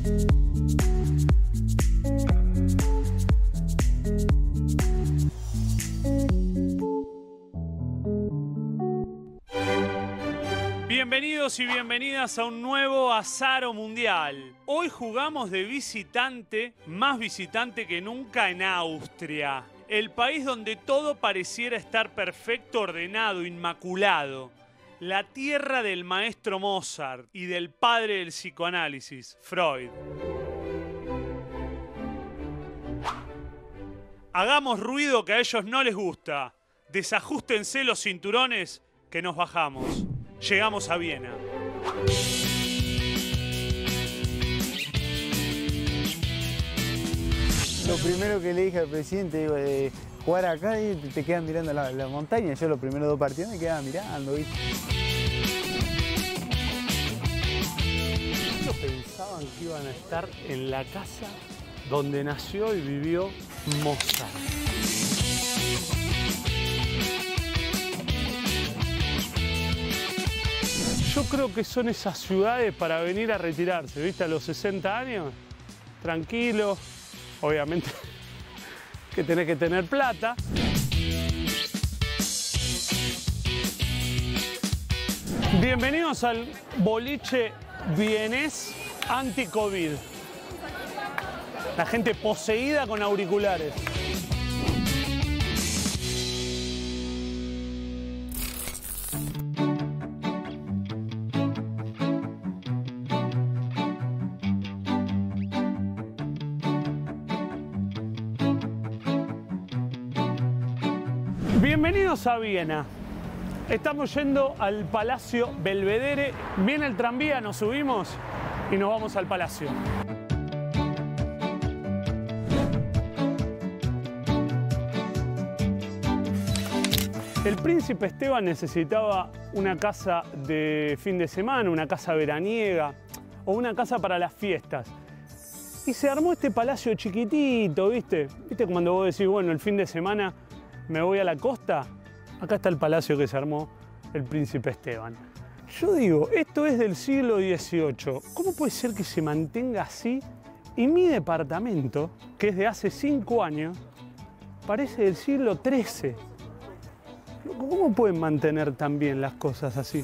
Bienvenidos y bienvenidas a un nuevo Azaro Mundial. Hoy jugamos de visitante, más visitante que nunca en Austria. El país donde todo pareciera estar perfecto, ordenado, inmaculado. La tierra del maestro Mozart y del padre del psicoanálisis, Freud. Hagamos ruido que a ellos no les gusta. Desajustense los cinturones que nos bajamos. Llegamos a Viena. Lo primero que le dije al presidente, digo, de jugar acá y te quedan mirando la montaña. Yo los primeros 2 partidos me quedaba mirando, ¿viste? Ellos pensaban que iban a estar en la casa donde nació y vivió Mozart. Yo creo que son esas ciudades para venir a retirarse, ¿viste? A los 60 años, tranquilo, obviamente que tenés que tener plata. Bienvenidos al boliche vienés anti-COVID. La gente poseída con auriculares. Bienvenidos a Viena. Estamos yendo al Palacio Belvedere. Viene el tranvía, nos subimos y nos vamos al palacio. El príncipe Esteban necesitaba una casa de fin de semana, una casa veraniega o una casa para las fiestas. Y se armó este palacio chiquitito, ¿viste? ¿Viste cuando vos decís, bueno, el fin de semana me voy a la costa? Acá está el palacio que se armó el príncipe Esteban. Yo digo, esto es del siglo XVIII. ¿Cómo puede ser que se mantenga así? Y mi departamento, que es de hace 5 años, parece del siglo XIII. ¿Cómo pueden mantener tan bien las cosas así?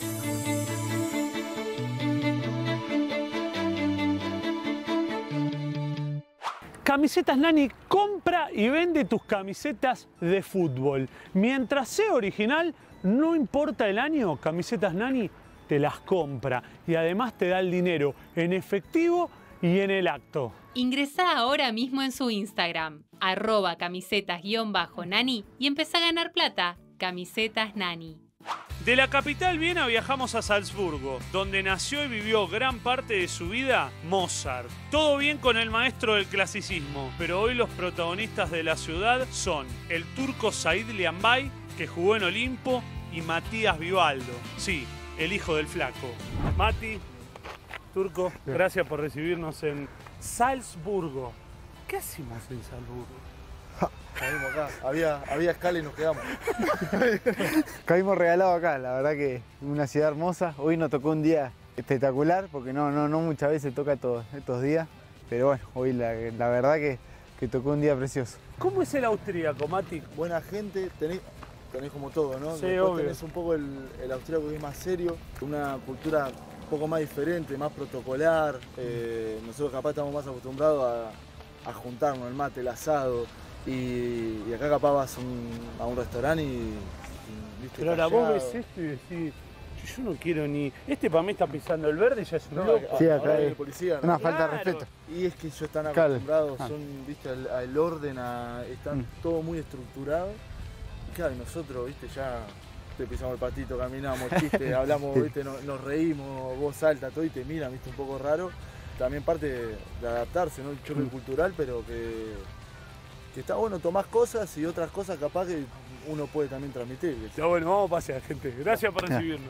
Camisetas Nani compra y vende tus camisetas de fútbol. Mientras sea original, no importa el año, Camisetas Nani te las compra y además te da el dinero en efectivo y en el acto. Ingresá ahora mismo en su Instagram, @camisetas_nani y empezá a ganar plata. Camisetas Nani. De la capital Viena viajamos a Salzburgo, donde nació y vivió gran parte de su vida Mozart. Todo bien con el maestro del clasicismo, pero hoy los protagonistas de la ciudad son el turco Said Liambay, que jugó en Olimpo, y Matías Vivaldo, sí, el hijo del flaco. Mati, turco, gracias por recibirnos en Salzburgo. ¿Qué hacemos en Salzburgo? Caímos acá, había escala y nos quedamos. Caímos regalados acá, la verdad que una ciudad hermosa. Hoy nos tocó un día espectacular, porque no muchas veces toca estos días. Pero bueno, hoy la verdad que tocó un día precioso. ¿Cómo es el austríaco, Mati? Buena gente, tenés como todo, ¿no? Sí, Después obvio. tenés un poco el austríaco que es más serio, una cultura un poco más diferente, más protocolar. Nosotros capaz estamos más acostumbrados a juntarnos, el mate, el asado. Y acá capaz vas a un restaurante y ¿viste? Pero ahora vos ves esto y decís, yo no quiero ni... Este para mí está pisando el verde y ya es un loco. Sí, acá hay hay el policía, ¿no? una falta de Claro. respeto. Y es que ellos están Claro. acostumbrados, ¿viste? al orden, están todo muy estructurado. Y claro, y nosotros, ¿viste? Ya te pisamos el patito, caminamos, chiste, hablamos, ¿viste? Nos reímos, voz alta, todo y te miran, ¿viste? Un poco raro. También parte de adaptarse, ¿no? El choque cultural, pero que está bueno, tomás cosas y otras cosas capaz que uno puede también transmitir. Ya bueno, vamos a pasear, gente. Gracias por recibirnos.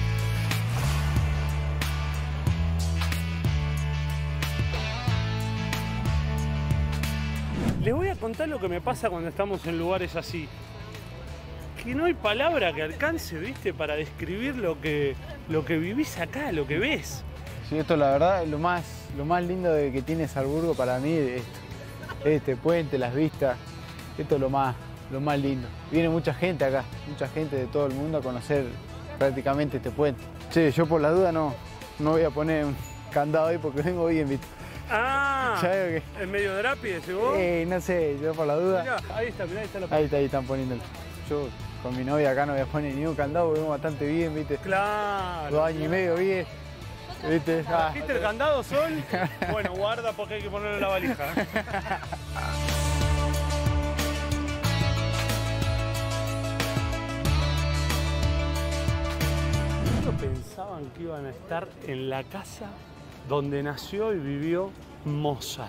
Les voy a contar lo que me pasa cuando estamos en lugares así. Que no hay palabra que alcance, ¿viste? Para describir lo que vivís acá, lo que ves. Sí, esto la verdad, lo más lindo que tiene Salzburgo para mí es esto. Este puente, las vistas, esto es lo más lindo. Viene mucha gente acá, mucha gente de todo el mundo a conocer prácticamente este puente. Che, yo por la duda no voy a poner un candado ahí porque vengo bien, ¿viste? Ah, Ya veo que... ¿en medio de Rapi, decís vos? No sé, yo por la duda... Mirá, ahí está la Ahí están poniéndolo. Yo con mi novia acá no voy a poner ni un candado, porque vemos bastante bien, ¿viste? Claro. 2 años y medio bien, ¿viste? ¿Trajiste el candado, Sol? Bueno, guarda porque hay que ponerlo en la valija. ¿Cuánto pensaban que iban a estar en la casa donde nació y vivió Mozart?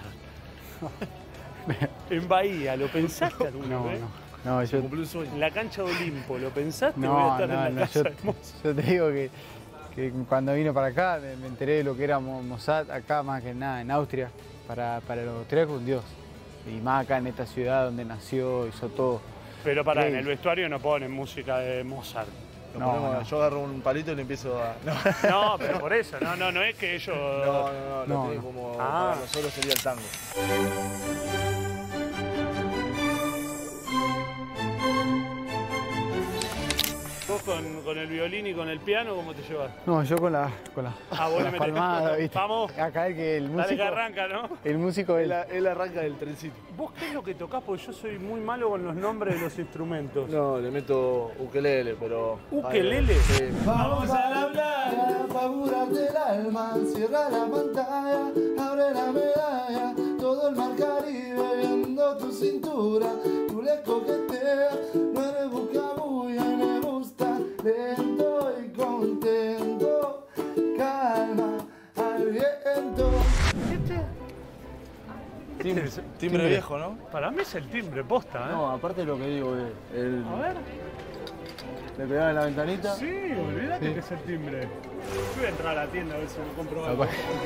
En Bahía, ¿lo pensaste alguna vez? No, yo... Cumplí un sueño. En la cancha de Olimpo, ¿lo pensaste? Voy a No, estar en la casa de Mozart. yo te digo que cuando vine para acá me enteré de lo que era Mozart acá, más que nada en Austria, para los austríacos un dios. Y más acá en esta ciudad donde nació, hizo todo. Pero pará, en Sí. el vestuario no ponen música de Mozart. No. Yo agarro un palito y le empiezo a... No, pero por eso, no es que ellos... No, No, lo tiene no. como... Ah. Para nosotros sería el tango. Vos con el violín y con el piano, ¿cómo te llevas? No, yo con la vos le metés. palmada, ¿viste? Vamos. Acá el que el Dale músico... que arranca, ¿no? El músico es... Él arranca del trencito. ¿Vos qué es lo que tocás? Porque yo soy muy malo con los nombres de los instrumentos. No, le meto ukelele, pero... ¿Ukelele? Sí. Vamos a la playa, pa' curarte el alma, cierra la pantalla, abre la medalla, todo el mar Caribe viendo tu cintura, tú le coqueteas, no eres buscabulla y me gusta, lento y contento, calma al viento. Timbre viejo, ¿no? Para mí es el timbre posta, ¿eh? No, aparte lo que digo es... A ver. Le pegaba en la ventanita. Sí, olvídate que es el timbre. Yo voy a entrar a la tienda a ver si me compro algo.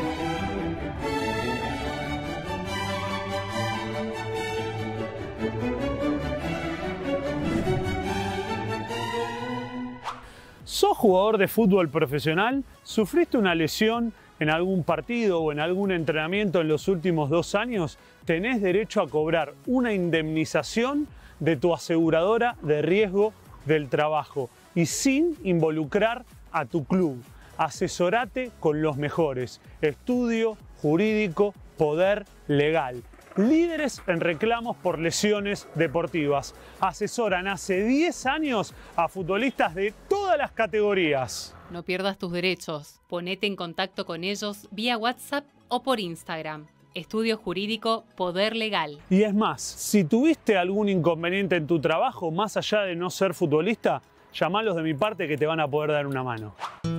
¿Sos jugador de fútbol profesional? ¿Sufriste una lesión en algún partido o en algún entrenamiento en los últimos 2 años? Tenés derecho a cobrar una indemnización de tu aseguradora de riesgo del trabajo y sin involucrar a tu club. Asesorate con los mejores. Estudio Jurídico Poder Legal. Líderes en reclamos por lesiones deportivas. Asesoran hace 10 años a futbolistas de todas las categorías. No pierdas tus derechos. Ponete en contacto con ellos vía WhatsApp o por Instagram. Estudio Jurídico Poder Legal. Y es más, si tuviste algún inconveniente en tu trabajo, más allá de no ser futbolista, llamalos de mi parte que te van a poder dar una mano.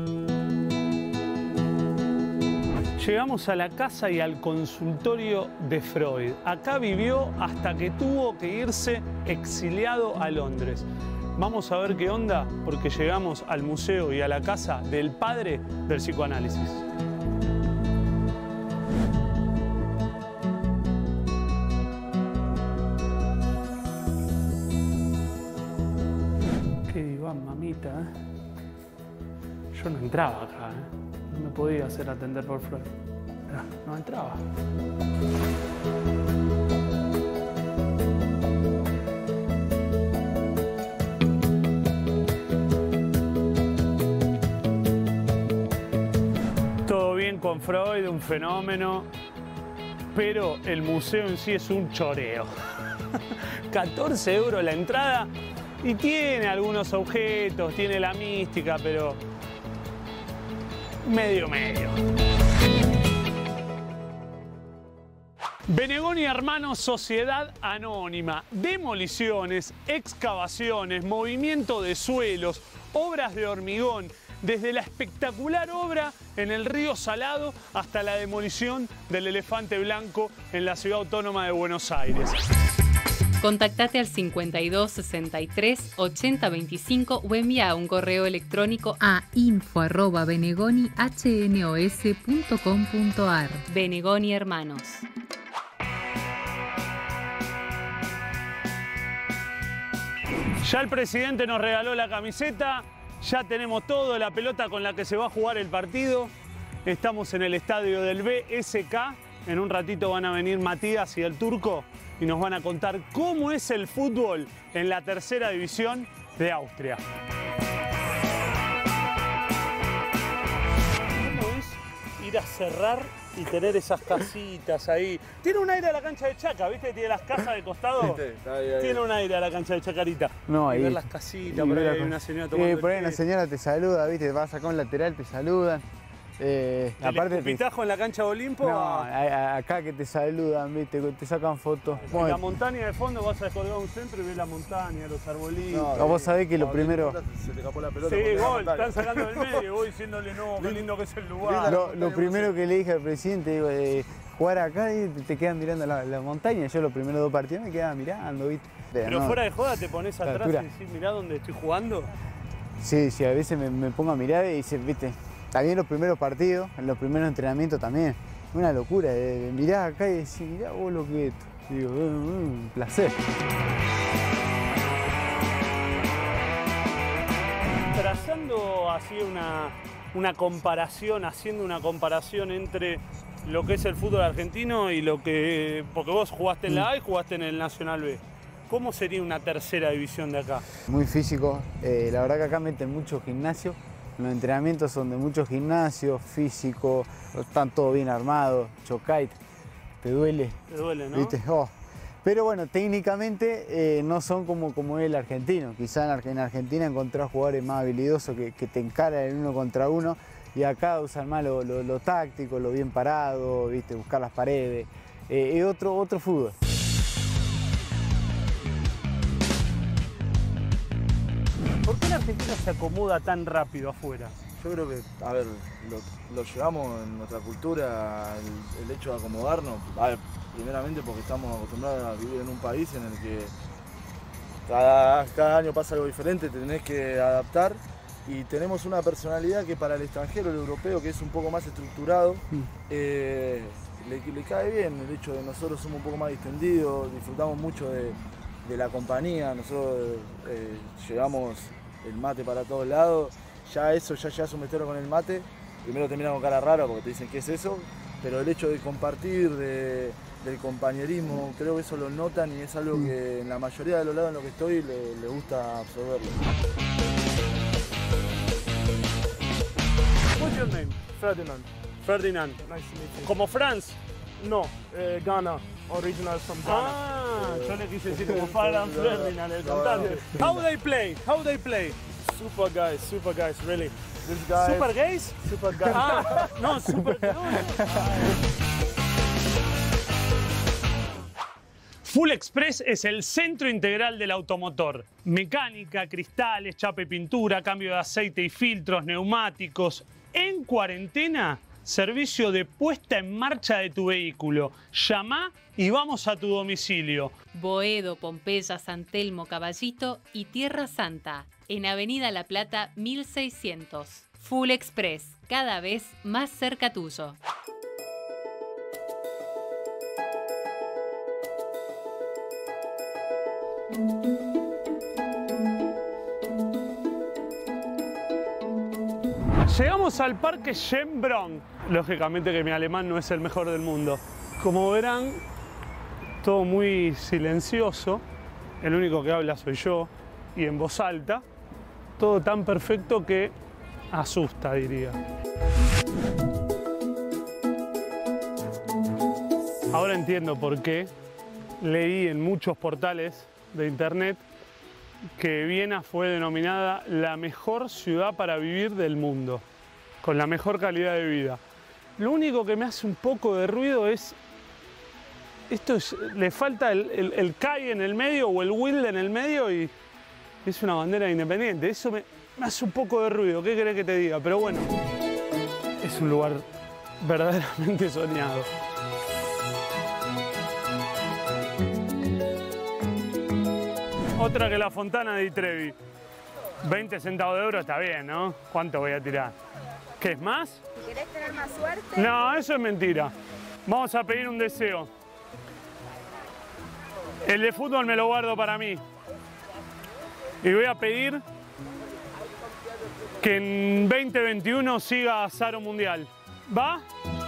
Llegamos a la casa y al consultorio de Freud. Acá vivió hasta que tuvo que irse exiliado a Londres. Vamos a ver qué onda, porque llegamos al museo y a la casa del padre del psicoanálisis. Qué diván, mamita, ¿eh? Yo no entraba acá, ¿eh? No me podía hacer atender por Freud. No entraba. Todo bien con Freud, un fenómeno, pero el museo en sí es un choreo. 14 euros la entrada y tiene algunos objetos, tiene la mística, pero medio. Benegoni Hermanos, Sociedad Anónima, demoliciones, excavaciones, movimiento de suelos, obras de hormigón, desde la espectacular obra en el río Salado hasta la demolición del elefante blanco en la ciudad autónoma de Buenos Aires. Contactate al 52 63 80 25 o envía un correo electrónico a info@benegoni.hnos.com.ar. Benegoni Hermanos. Ya el presidente nos regaló la camiseta, ya tenemos todo, la pelota con la que se va a jugar el partido. Estamos en el estadio del BSK. En un ratito van a venir Matías y el Turco y nos van a contar cómo es el fútbol en la tercera división de Austria. ¿Cómo es ir a cerrar y tener esas casitas ahí? Tiene un aire a la cancha de Chaca, ¿viste? Tiene las casas de costado. Tiene un aire a la cancha de Chacarita. No, y ahí ver las casitas, por ahí hay una señora tomando por ahí el una té. señora te saluda, ¿viste? Vas acá a un lateral, te saludan. ¿El Aparte escupitajo en la cancha de Olimpo? No, acá que te saludan, ¿viste? Te sacan fotos. En la montaña de fondo vas a descolgar un centro y ves la montaña, los arbolitos. Vos sabés que lo primero... Se te escapó la pelota. Sí, porque gol, la están sacando del medio, voy diciéndole no, qué lindo que es el lugar. Lo primero que le dije al presidente, digo, jugar acá y te quedan mirando la montaña. Yo los primeros 2 partidos me quedaba mirando, ¿viste? Pero no, fuera de joda te pones atrás altura. y decís, mirá dónde estoy jugando. Sí, a veces me pongo a mirar y dice, ¿viste? También los primeros partidos, en los primeros entrenamientos también. Una locura, de mirar acá y decir, mirá vos lo que es esto. Digo, un placer. Trazando así una comparación, haciendo una comparación entre lo que es el fútbol argentino y lo que... Porque vos jugaste en la A y jugaste en el Nacional B. ¿Cómo sería una tercera división de acá? Muy físico. La verdad que acá meten mucho gimnasio. Los entrenamientos son de mucho gimnasio, físico, están todos bien armados, chocait, te duele. Te duele, ¿no? ¿Viste? Oh. Pero bueno, técnicamente no son como el argentino. Quizá en Argentina encontrás jugadores más habilidosos que te encaran en 1 contra 1 y acá usan más lo táctico, lo bien parado, ¿viste? Buscar las paredes. Es otro fútbol. ¿Por qué el argentino se acomoda tan rápido afuera? Yo creo que, a ver, lo llevamos en nuestra cultura, el hecho de acomodarnos. A ver, primeramente porque estamos acostumbrados a vivir en un país en el que cada año pasa algo diferente, te tenés que adaptar y tenemos una personalidad que para el extranjero, el europeo, que es un poco más estructurado, le cae bien el hecho de nosotros somos un poco más distendidos, disfrutamos mucho de la compañía, nosotros llevamos el mate para todos lados, ya llegas un metero con el mate, primero te miran con cara rara porque te dicen qué es eso, pero el hecho de compartir, del compañerismo, creo que eso lo notan y es algo que en la mayoría de los lados en los que estoy le gusta absorberlo. What's your name? Ferdinand. Ferdinand. Nice to meet you. ¿Como Franz? No, Ghana. Original from Ghana. Ah, yo le quise decir como Franz Ferdinand, el cantante. How they play? How they play? Super guys, really. This guy. Super gays? Super guys. Ah, no, super. No. Full Express es el centro integral del automotor. Mecánica, cristales, chapa y pintura, cambio de aceite y filtros, neumáticos. En cuarentena, servicio de puesta en marcha de tu vehículo. Llama y vamos a tu domicilio. Boedo, Pompeya, San Telmo, Caballito y Tierra Santa. En Avenida La Plata 1600. Full Express, cada vez más cerca tuyo. Llegamos al Parque Schönbrunn. Lógicamente que mi alemán no es el mejor del mundo. Como verán, todo muy silencioso. El único que habla soy yo y en voz alta. Todo tan perfecto que asusta, diría. Ahora entiendo por qué leí en muchos portales de internet que Viena fue denominada la mejor ciudad para vivir del mundo, con la mejor calidad de vida. Lo único que me hace un poco de ruido es, le falta el Kai en el medio o el Wild en el medio y es una bandera independiente. Eso me hace un poco de ruido, ¿qué querés que te diga? Pero bueno, es un lugar verdaderamente soñado. Otra que la Fontana di Trevi. 20 centavos de euro está bien, ¿no? ¿Cuánto voy a tirar? ¿Qué es más? Si querés tener más suerte. No, eso es mentira. Vamos a pedir un deseo. El de fútbol me lo guardo para mí. Y voy a pedir que en 2021 siga Saro Mundial. ¿Va?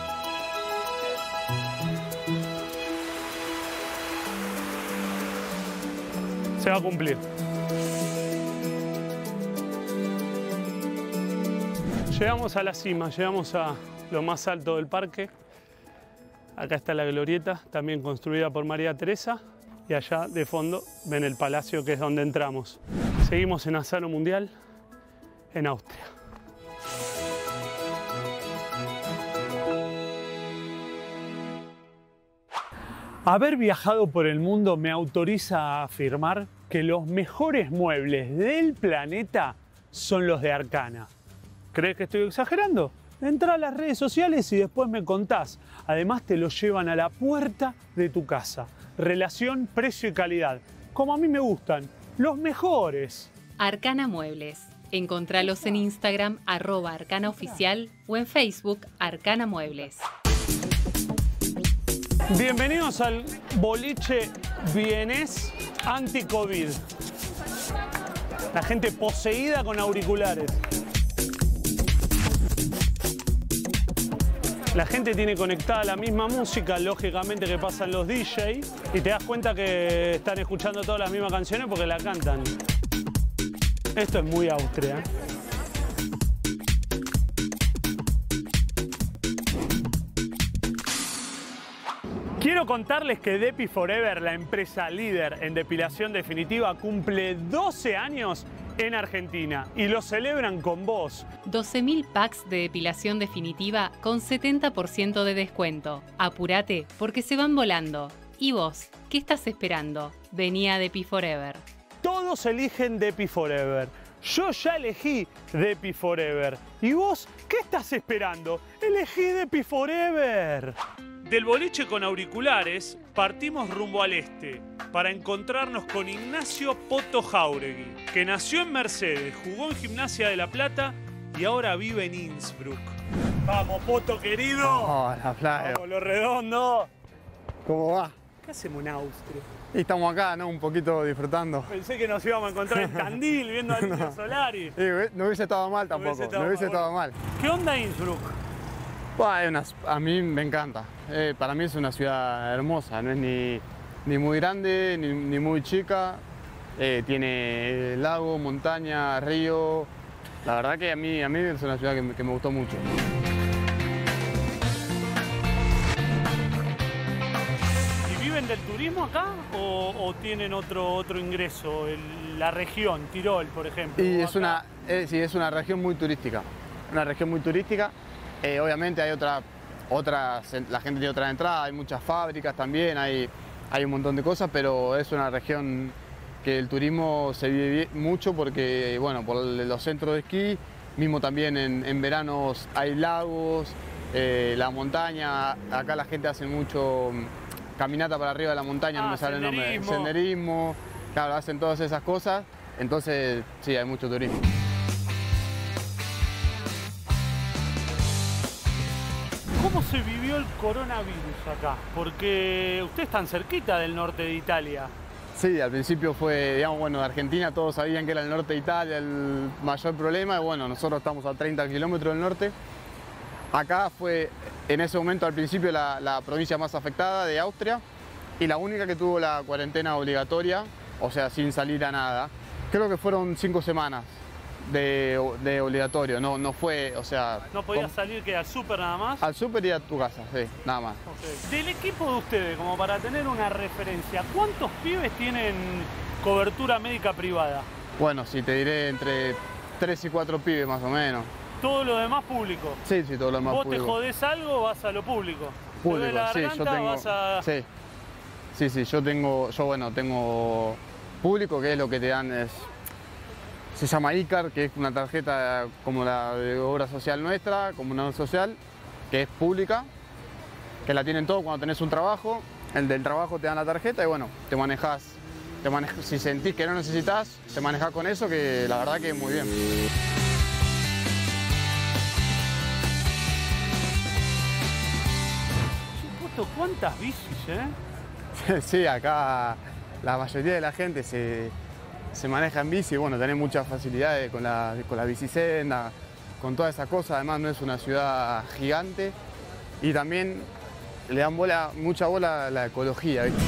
Se va a cumplir. Llegamos a la cima, llegamos a lo más alto del parque. Acá está la glorieta, también construida por María Teresa. Y allá de fondo ven el palacio, que es donde entramos. Seguimos en Asaro Mundial, en Austria. Haber viajado por el mundo me autoriza a afirmar que los mejores muebles del planeta son los de Arcana. ¿Crees que estoy exagerando? Entrá a las redes sociales y después me contás. Además te los llevan a la puerta de tu casa. Relación precio y calidad. Como a mí me gustan, los mejores. Arcana Muebles. Encontralos en Instagram @arcanaoficial o en Facebook Arcana Muebles. Bienvenidos al boliche vienés anti-COVID. La gente poseída con auriculares. La gente tiene conectada la misma música, lógicamente, que pasan los DJ, y te das cuenta que están escuchando todas las mismas canciones porque la cantan. Esto es muy Austria. Quiero contarles que Depi Forever, la empresa líder en depilación definitiva, cumple 12 años en Argentina y lo celebran con vos. 12.000 packs de depilación definitiva con 70% de descuento. Apúrate porque se van volando. ¿Y vos? ¿Qué estás esperando? Vení a Depi Forever. Todos eligen Depi Forever. Yo ya elegí Depi Forever. ¿Y vos qué estás esperando? Elegí Depi Forever. Del boliche con auriculares partimos rumbo al este para encontrarnos con Ignacio Poto Jauregui, que nació en Mercedes, jugó en Gimnasia de La Plata y ahora vive en Innsbruck. ¡Vamos, Poto querido! Hola, Flavio. ¡Vamos, lo redondo! ¿Cómo va? ¿Qué hacemos en Austria? Y estamos acá, ¿no? Un poquito disfrutando. Pensé que nos íbamos a encontrar en Tandil viendo al Indio Solari. No hubiese estado mal tampoco, no hubiese estado mal. ¿Qué onda Innsbruck? A mí me encanta. Para mí es una ciudad hermosa, no es ni muy grande ni muy chica. Tiene lago, montaña, río. La verdad que a mí es una ciudad que me gustó mucho. ¿Y viven del turismo acá o tienen otro ingreso? La región, Tirol, por ejemplo. Y es una región muy turística. Una región muy turística. Obviamente hay la gente tiene otras entradas, hay muchas fábricas también, hay un montón de cosas, pero es una región que el turismo se vive mucho porque, bueno, por los centros de esquí, mismo también en veranos hay lagos, la montaña, acá la gente hace mucho caminata para arriba de la montaña, no me sale el nombre, senderismo, claro, hacen todas esas cosas, entonces sí, hay mucho turismo. ¿Cómo se vivió el coronavirus acá? Porque ustedes están cerquita del norte de Italia. Sí, al principio fue, digamos, bueno, de Argentina todos sabían que era el norte de Italia el mayor problema, y bueno, nosotros estamos a 30 kilómetros del norte. Acá fue, en ese momento, al principio, la provincia más afectada de Austria y la única que tuvo la cuarentena obligatoria, o sea, sin salir a nada. Creo que fueron 5 semanas de obligatorio, no fue, o sea... ¿No podías salir que al súper nada más? Al súper y a tu casa, sí, nada más. Okay. Del equipo de ustedes, como para tener una referencia, ¿cuántos pibes tienen cobertura médica privada? Bueno, sí, te diré entre 3 y 4 pibes más o menos. ¿Todo lo demás público? Sí, todo lo demás ¿Vos público. te jodés algo, vas a lo público? Público, la sí, garganta, yo tengo... vas a... Sí, yo tengo público, que es lo que te dan, se llama ICAR, que es una tarjeta como la de obra social nuestra, comunidad social, que es pública, que la tienen todos cuando tenés un trabajo, el del trabajo te dan la tarjeta y bueno, te manejas, si sentís que no necesitas, te manejás con eso, que la verdad que es muy bien. ¿Cuántas bicis, Sí, acá la mayoría de la gente se maneja en bici, bueno, tenés muchas facilidades con la bicisenda, con toda esa cosa, además no es una ciudad gigante y también le dan mucha bola a la ecología, ¿viste?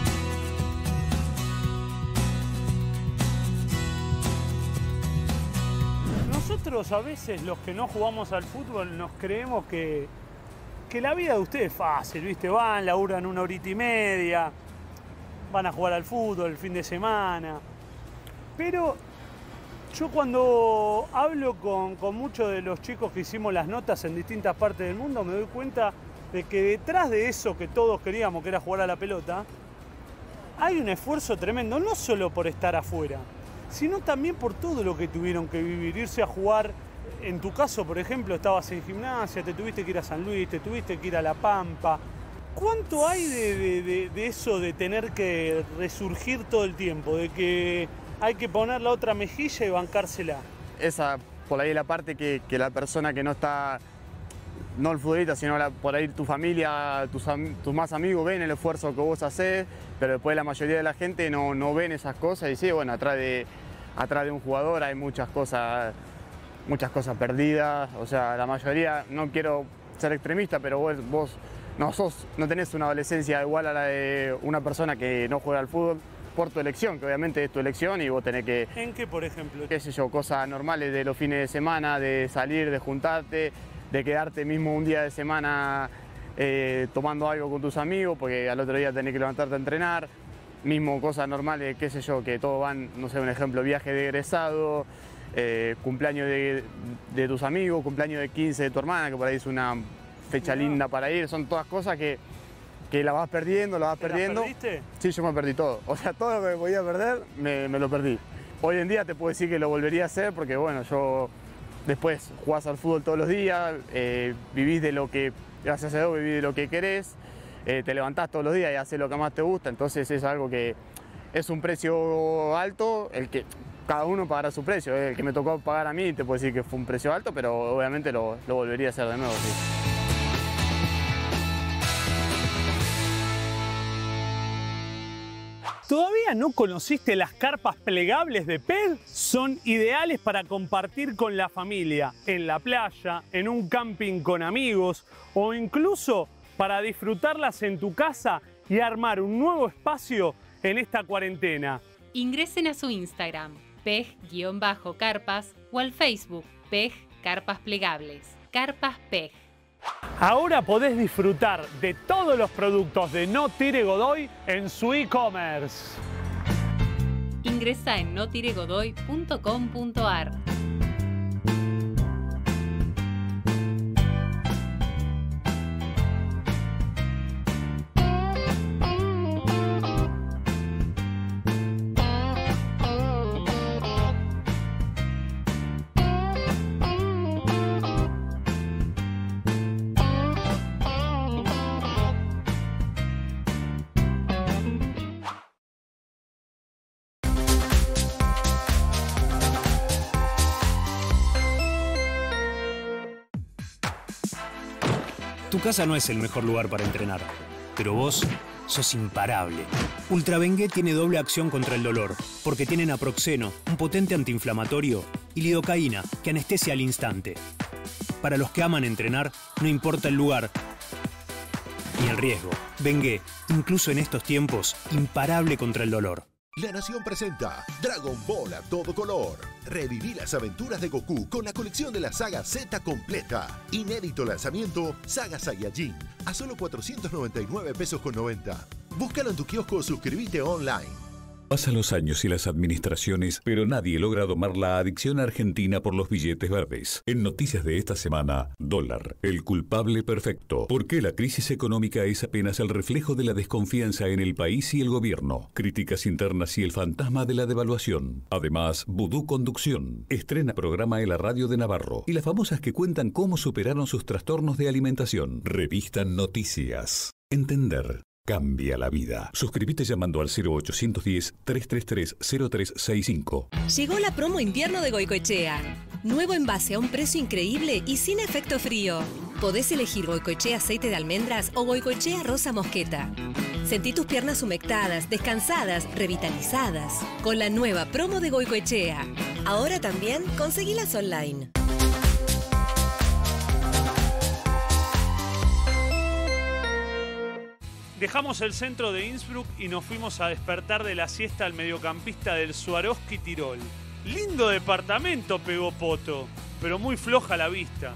Nosotros a veces los que no jugamos al fútbol nos creemos que la vida de ustedes es fácil, ¿viste? Van, laburan 1 horita y media, van a jugar al fútbol el fin de semana. Pero yo cuando hablo con muchos de los chicos que hicimos las notas en distintas partes del mundo, me doy cuenta de que detrás de eso que todos queríamos, que era jugar a la pelota, hay un esfuerzo tremendo, no solo por estar afuera, sino también por todo lo que tuvieron que vivir, irse a jugar. En tu caso, por ejemplo, estabas en Gimnasia, te tuviste que ir a San Luis, te tuviste que ir a La Pampa. ¿Cuánto hay de eso de tener que resurgir todo el tiempo? De que hay que poner la otra mejilla y bancársela. Esa, por ahí la parte que la persona que no está, no el futbolista, sino por ahí tu familia, tus más amigos ven el esfuerzo que vos hacés, pero después la mayoría de la gente no ven esas cosas y sí, bueno, atrás de un jugador hay muchas cosas perdidas, o sea, la mayoría, no quiero ser extremista, pero vos no tenés una adolescencia igual a la de una persona que no juega al fútbol por tu elección, que obviamente es tu elección y vos tenés que... ¿En qué, por ejemplo? Qué sé yo, cosas normales de los fines de semana, de salir, de juntarte, de quedarte mismo un día de semana tomando algo con tus amigos, porque al otro día tenés que levantarte a entrenar, mismo cosas normales, qué sé yo, que todos van, no sé, un ejemplo, viaje de egresado, cumpleaños de tus amigos, cumpleaños de 15 de tu hermana, que por ahí es una fecha linda para ir, son todas cosas que la vas perdiendo. ¿Las perdiste? Sí, yo me perdí todo, o sea, todo lo que me podía perder, me lo perdí. Hoy en día te puedo decir que lo volvería a hacer porque, bueno, yo después jugás al fútbol todos los días, vivís de lo que, gracias a Dios, vivís de lo que querés, te levantás todos los días y haces lo que más te gusta, entonces es algo que es un precio alto, el que cada uno pagará su precio. El que me tocó pagar a mí te puedo decir que fue un precio alto, pero obviamente lo volvería a hacer de nuevo, sí. ¿Todavía no conociste las carpas plegables de PEG? Son ideales para compartir con la familia, en la playa, en un camping con amigos o incluso para disfrutarlas en tu casa y armar un nuevo espacio en esta cuarentena. Ingresen a su Instagram, PEG_carpas, o al Facebook, PEG Carpas Plegables. Carpas PEG. Ahora podés disfrutar de todos los productos de No Tire Godoy en su e-commerce. Ingresa en notiregodoy.com.ar. Tu casa no es el mejor lugar para entrenar, pero vos sos imparable. Ultra Bengué tiene doble acción contra el dolor, porque tiene naproxeno, un potente antiinflamatorio, y lidocaína, que anestesia al instante. Para los que aman entrenar, no importa el lugar ni el riesgo. Bengué, incluso en estos tiempos, imparable contra el dolor. La Nación presenta Dragon Ball a todo color. Reviví las aventuras de Goku con la colección de la saga Z completa. Inédito lanzamiento Saga Saiyajin a solo 499 pesos con 90. Búscalo en tu kiosco o suscríbete online. Pasan los años y las administraciones, pero nadie logra domar la adicción argentina por los billetes verdes. En noticias de esta semana, dólar, el culpable perfecto. ¿Por qué la crisis económica es apenas el reflejo de la desconfianza en el país y el gobierno? Críticas internas y el fantasma de la devaluación. Además, Vudú Conducción estrena programa en la radio de Navarro y las famosas que cuentan cómo superaron sus trastornos de alimentación. Revista Noticias. Entender cambia la vida. Suscríbete llamando al 0810-333-0365. Llegó la promo invierno de Goicoechea. Nuevo envase a un precio increíble y sin efecto frío. Podés elegir Goicoechea aceite de almendras o Goicoechea rosa mosqueta. Sentí tus piernas humectadas, descansadas, revitalizadas. Con la nueva promo de Goicoechea. Ahora también conseguilas online. Dejamos el centro de Innsbruck y nos fuimos a despertar de la siesta al mediocampista del Swarovski Tirol. Lindo departamento, pegó Poto, pero muy floja la vista.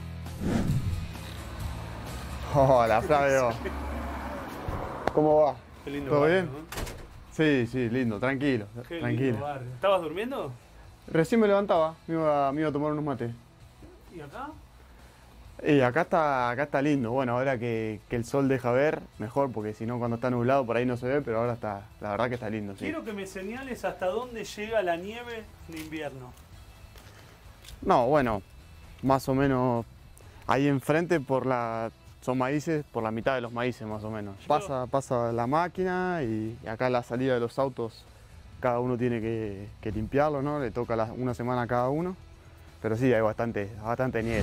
Hola, Flavio. ¿Cómo va? Qué lindo ¿Todo barrio, bien? ¿no? Sí, lindo, tranquilo. Qué tranquilo. lindo barrio. ¿Estabas durmiendo? Recién me levantaba, me iba a tomar unos mates. ¿Y acá? Y acá está lindo. Bueno, ahora que el sol deja ver, mejor, porque si no cuando está nublado por ahí no se ve, pero ahora está, la verdad que está lindo. Sí. Quiero que me señales hasta dónde llega la nieve de invierno. No, bueno, más o menos ahí enfrente son maíces, por la mitad de los maíces más o menos. Pasa la máquina y acá la salida de los autos, cada uno tiene que limpiarlo, ¿no? Le toca una semana a cada uno, pero sí, hay bastante nieve.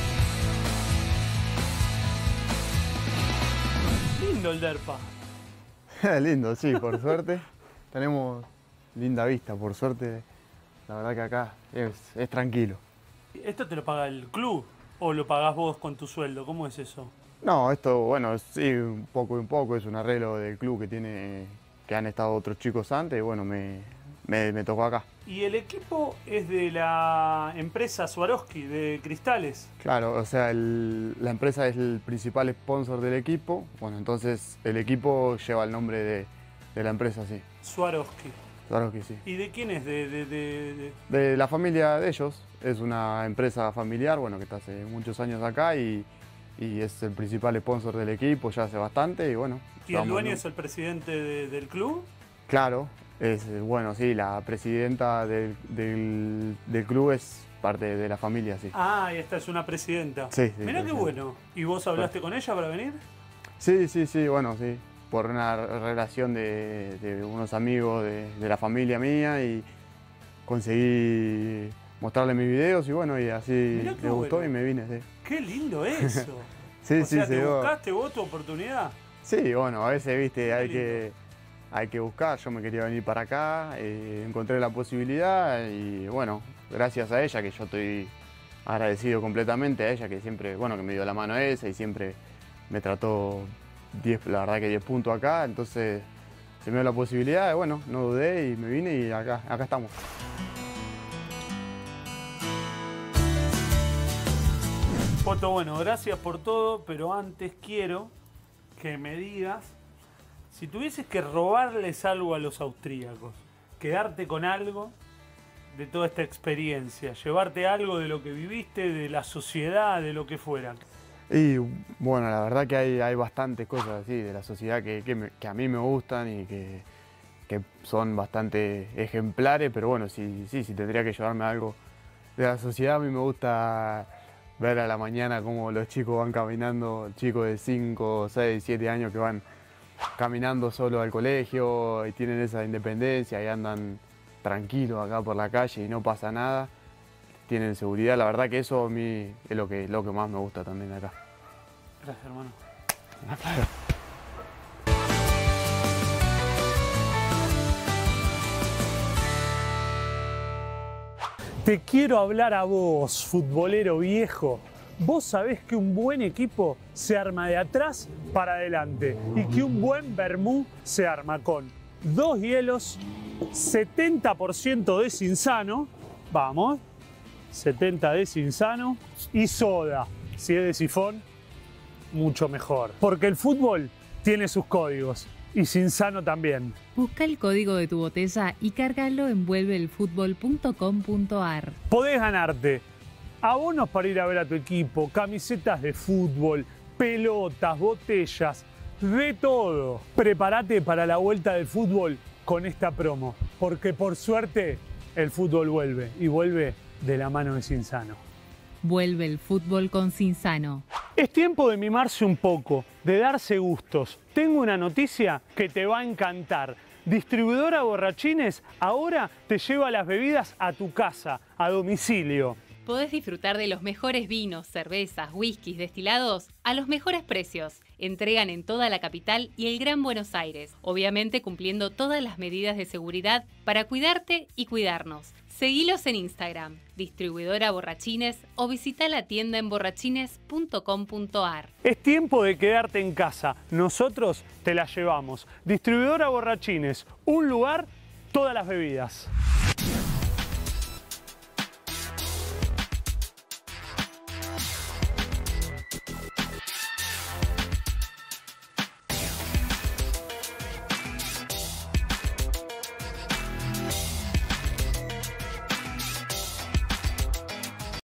Lindo el Derpa. Lindo, sí, por suerte. Tenemos linda vista, por suerte. La verdad que acá es tranquilo. ¿Esto te lo paga el club o lo pagás vos con tu sueldo? ¿Cómo es eso? No, esto, bueno, sí, un poco, es un arreglo del club que han estado otros chicos antes y bueno, me tocó acá. ¿Y el equipo es de la empresa Swarovski, de cristales? Claro, o sea, la empresa es el principal sponsor del equipo, bueno, entonces el equipo lleva el nombre de la empresa, sí. Swarovski. Swarovski, sí. ¿Y de quién es? De la familia de ellos, es una empresa familiar, bueno, que está hace muchos años acá y es el principal sponsor del equipo ya hace bastante y bueno. ¿Y el dueño es el presidente del club? Claro, bueno, sí, la presidenta del club es parte de la familia, sí. Ah, y esta es una presidenta. Sí. Mirá qué bueno. ¿Y vos hablaste con ella para venir? Sí, bueno, sí. Por una relación de unos amigos de la familia mía y conseguí mostrarle mis videos y bueno, y así le gustó y me vine, sí. ¡Qué lindo eso! Sí, o sea, ¿te buscaste vos tu oportunidad? Sí, bueno, a veces, viste, hay que buscar. Yo me quería venir para acá, encontré la posibilidad y bueno, gracias a ella, que yo estoy agradecido completamente a ella, que siempre, bueno, que me dio la mano esa y siempre me trató 10, la verdad que 10 puntos acá, entonces se me dio la posibilidad y bueno, no dudé y me vine y acá estamos. Poto, bueno, gracias por todo, pero antes quiero que me digas, si tuvieses que robarles algo a los austríacos, quedarte con algo de toda esta experiencia, llevarte algo de lo que viviste, de la sociedad, de lo que fuera. Y bueno, la verdad que hay bastantes cosas así de la sociedad que a mí me gustan y que son bastante ejemplares, pero bueno, si tendría que llevarme algo de la sociedad, a mí me gusta ver a la mañana cómo los chicos van caminando, chicos de 5, 6, 7 años que van caminando solo al colegio y tienen esa independencia y andan tranquilos acá por la calle y no pasa nada. Tienen seguridad, la verdad que eso a mí es lo que más me gusta también acá. Gracias, hermano. Te quiero hablar a vos, futbolero viejo. Vos sabés que un buen equipo se arma de atrás para adelante y que un buen vermú se arma con 2 hielos, 70% de Cinzano, vamos, 70 de Cinzano y soda. Si es de sifón, mucho mejor. Porque el fútbol tiene sus códigos y Cinzano también. Busca el código de tu botella y cárgalo en vuelveelfutbol.com.ar. Podés ganarte abonos para ir a ver a tu equipo, camisetas de fútbol, pelotas, botellas, de todo. Prepárate para la vuelta del fútbol con esta promo, porque por suerte el fútbol vuelve y vuelve de la mano de Cinzano. Vuelve el fútbol con Cinzano. Es tiempo de mimarse un poco, de darse gustos. Tengo una noticia que te va a encantar. Distribuidora Borrachines ahora te lleva las bebidas a tu casa, a domicilio. Podés disfrutar de los mejores vinos, cervezas, whiskies, destilados a los mejores precios. Entregan en toda la capital y el Gran Buenos Aires, obviamente cumpliendo todas las medidas de seguridad para cuidarte y cuidarnos. Seguilos en Instagram, distribuidora Borrachines, o visita la tienda en borrachines.com.ar. Es tiempo de quedarte en casa. Nosotros te la llevamos. Distribuidora Borrachines, un lugar, todas las bebidas.